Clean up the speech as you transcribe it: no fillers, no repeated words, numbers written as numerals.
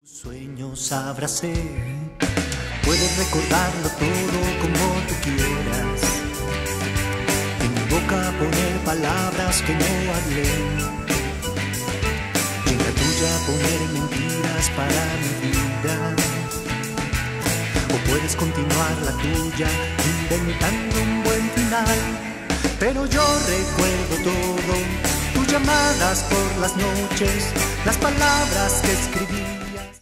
Sueños abracé, puedes recordarlo todo como tú quieras. En mi boca poner palabras que no hablé, y en la tuya poner mentiras para mi vida. O puedes continuar la tuya inventando un buen final. Pero yo recuerdo todo, tus llamadas por las noches, las palabras que escribí.